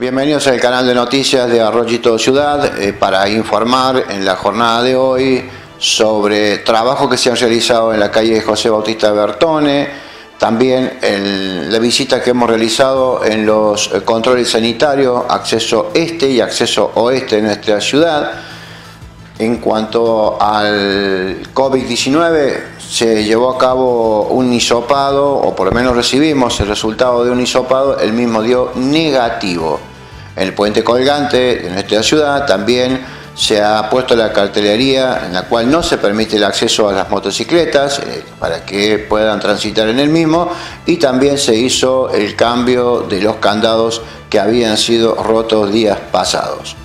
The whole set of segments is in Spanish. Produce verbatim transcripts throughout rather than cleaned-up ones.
Bienvenidos al canal de noticias de Arroyito Ciudad eh, para informar en la jornada de hoy sobre trabajos que se han realizado en la calle José Bautista Bertone, también el, la visita que hemos realizado en los controles sanitarios, acceso este y acceso oeste de nuestra ciudad. En cuanto al COVID diecinueve, se llevó a cabo un hisopado, o por lo menos recibimos el resultado de un hisopado, el mismo dio negativo. En el puente colgante de nuestra ciudad también se ha puesto la cartelería en la cual no se permite el acceso a las motocicletas eh, para que puedan transitar en el mismo, y también se hizo el cambio de los candados que habían sido rotos días pasados.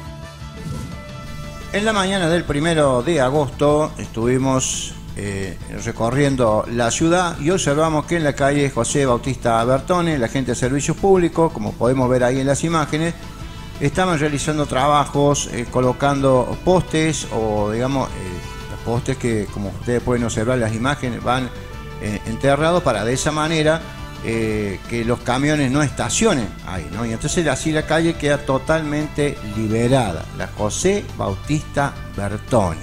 En la mañana del primero de agosto estuvimos eh, recorriendo la ciudad y observamos que en la calle José Bautista Bertone, la gente de servicios públicos, como podemos ver ahí en las imágenes, estaban realizando trabajos, eh, colocando postes o digamos eh, postes que, como ustedes pueden observar en las imágenes, van eh, enterrados para de esa manera Eh, que los camiones no estacionen ahí, ¿no? Y entonces así la calle queda totalmente liberada, la José Bautista Bertone.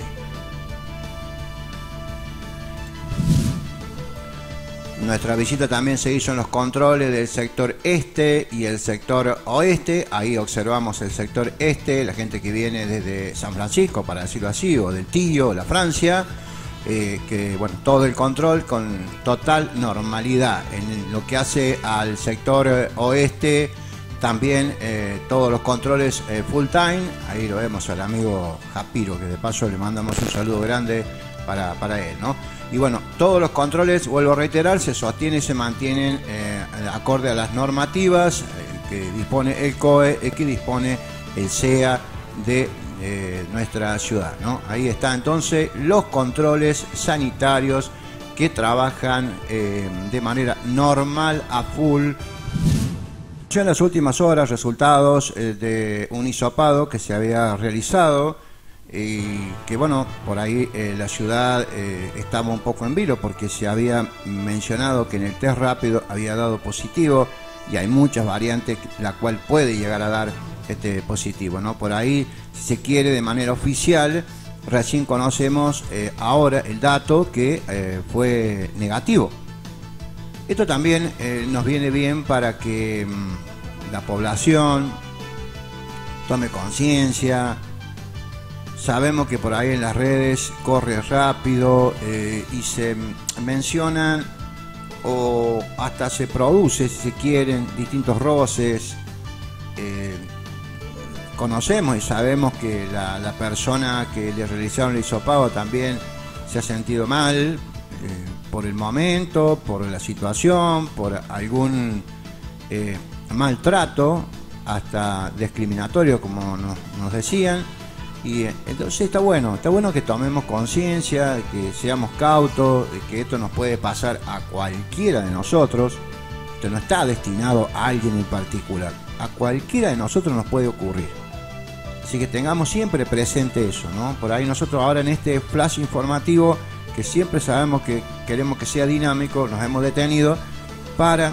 Nuestra visita también se hizo en los controles del sector este y el sector oeste. Ahí observamos el sector este, la gente que viene desde San Francisco, para decirlo así, o del Tío, la Francia. Eh, que bueno, todo el control con total normalidad. En lo que hace al sector eh, oeste, también eh, todos los controles eh, full time. Ahí lo vemos al amigo Japiro, que de paso le mandamos un saludo grande para, para él, ¿no? Y bueno, todos los controles, vuelvo a reiterar, se sostienen y se mantienen eh, acorde a las normativas eh, que dispone el C O E y que dispone el C E A de Eh, nuestra ciudad, ¿no? Ahí está entonces los controles sanitarios que trabajan eh, de manera normal a full. Ya en las últimas horas, resultados eh, de un hisopado que se había realizado y que bueno, por ahí eh, la ciudad eh, estaba un poco en vilo porque se había mencionado que en el test rápido había dado positivo, y hay muchas variantes la cual puede llegar a dar este positivo, ¿no? Por ahí, si se quiere, de manera oficial, recién conocemos eh, ahora el dato que eh, fue negativo. Esto también eh, nos viene bien para que mmm, la población tome conciencia. Sabemos que por ahí en las redes corre rápido eh, y se mencionan o hasta se produce, si se quieren, distintos roces. Eh, conocemos y sabemos que la, la persona que le realizaron el hisopado también se ha sentido mal eh, por el momento, por la situación, por algún eh, maltrato, hasta discriminatorio, como nos, nos decían. Y eh, entonces está bueno, está bueno que tomemos conciencia, que seamos cautos, de que esto nos puede pasar a cualquiera de nosotros. Esto no está destinado a alguien en particular, a cualquiera de nosotros nos puede ocurrir. Así que tengamos siempre presente eso, ¿no? Por ahí nosotros ahora en este flash informativo, que siempre sabemos que queremos que sea dinámico, nos hemos detenido para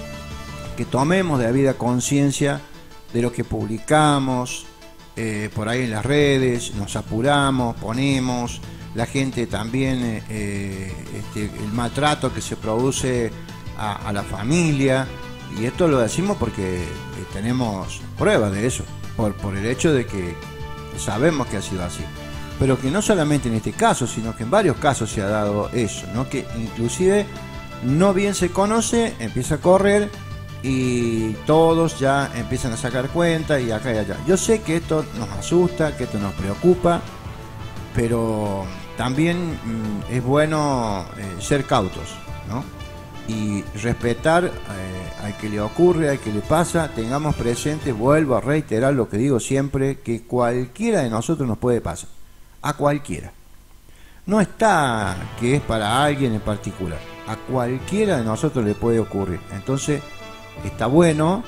que tomemos debida conciencia de lo que publicamos eh, por ahí en las redes, nos apuramos, ponemos, la gente también, eh, este, el maltrato que se produce a, a la familia, y esto lo decimos porque eh, tenemos pruebas de eso. Por, por el hecho de que sabemos que ha sido así, pero que no solamente en este caso, sino que en varios casos se ha dado eso, ¿no? Que inclusive no bien se conoce, empieza a correr y todos ya empiezan a sacar cuenta y acá y allá. Yo sé que esto nos asusta, que esto nos preocupa, pero también mmm, es bueno eh, ser cautos, ¿no? Y respetar eh, al que le ocurre, al que le pasa. Tengamos presente, vuelvo a reiterar lo que digo siempre, que cualquiera de nosotros nos puede pasar, a cualquiera. No está que es para alguien en particular, a cualquiera de nosotros le puede ocurrir. Entonces está bueno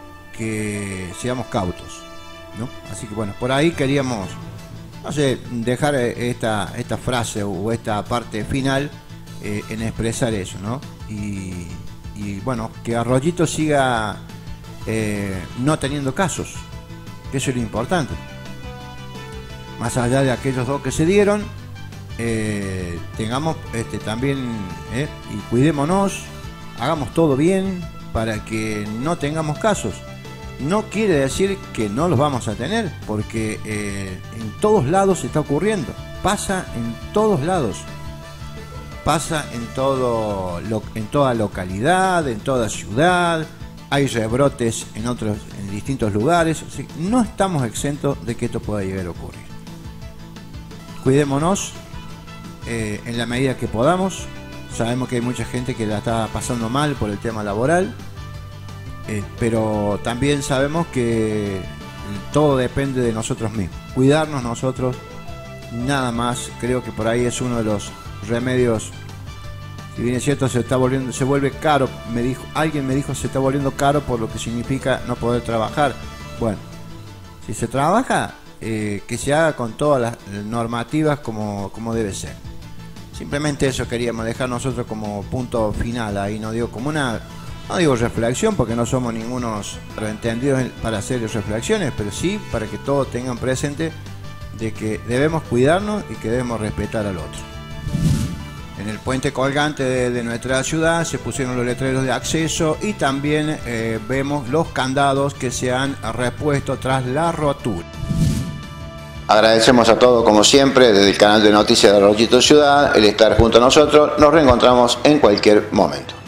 que seamos cautos, ¿no? Así que bueno, por ahí queríamos, no sé, dejar esta, esta frase o esta parte final eh, en expresar eso, ¿no? Y, y bueno, que Arroyito siga eh, no teniendo casos. Eso es lo importante. Más allá de aquellos dos que se dieron, eh, tengamos este, también, eh, y cuidémonos, hagamos todo bien para que no tengamos casos. No quiere decir que no los vamos a tener, porque eh, en todos lados está ocurriendo. Pasa en todos lados. Pasa en, todo, lo, en toda localidad, en toda ciudad. Hay rebrotes en otros, en distintos lugares. Así que no estamos exentos de que esto pueda llegar a ocurrir. Cuidémonos eh, en la medida que podamos. Sabemos que hay mucha gente que la está pasando mal por el tema laboral, eh, pero también sabemos que todo depende de nosotros mismos. Cuidarnos nosotros, nada más. Creo que por ahí es uno de los remedios. Si bien es cierto, se está volviendo, se vuelve caro. Me dijo, alguien me dijo, se está volviendo caro por lo que significa no poder trabajar. Bueno, si se trabaja, eh, que se haga con todas las normativas como, como debe ser. Simplemente eso queríamos dejar nosotros como punto final ahí, no digo como una, no digo reflexión, porque no somos ningunos entendidos para hacer reflexiones, pero sí para que todos tengan presente de que debemos cuidarnos y que debemos respetar al otro. En el puente colgante de, de nuestra ciudad se pusieron los letreros de acceso y también eh, vemos los candados que se han repuesto tras la rotura. Agradecemos a todos, como siempre, desde el canal de noticias de Arroyito Ciudad, el estar junto a nosotros. Nos reencontramos en cualquier momento.